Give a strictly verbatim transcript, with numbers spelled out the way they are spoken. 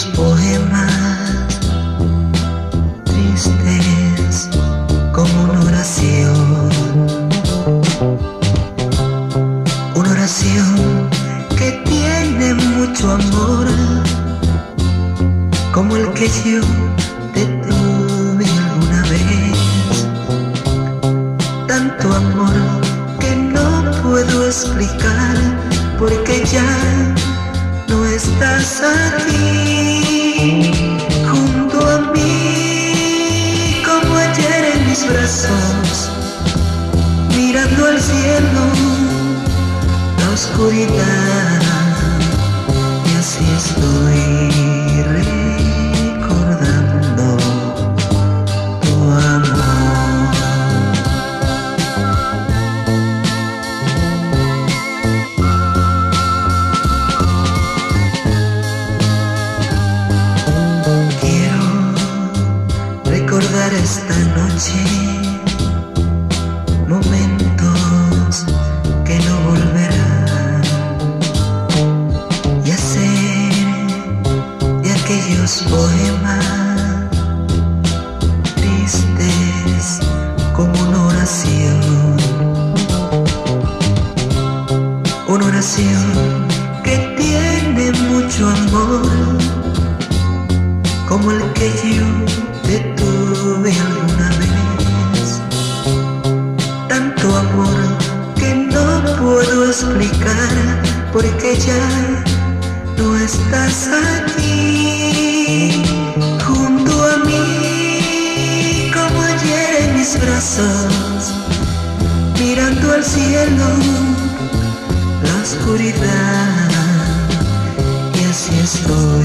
aquellos poemas tristes como una oración, una oración que tiene mucho amor, como el que yo te tuve alguna vez. Tanto amor que no puedo explicar, porque ya no estás aquí junto a mí, como ayer en mis brazos, mirando al cielo, la oscuridad, y así estoy recordando tu amor. Recordar esta noche momentos que no volverán, y hacer de aquellos poemas tristes como una oración, una oración que tiene mucho amor, como el que yo te tuve alguna vez. Tanto amor que no puedo explicar, porque ya no estás aquí junto a mí, como ayer en mis brazos, mirando al cielo, la oscuridad, y así estoy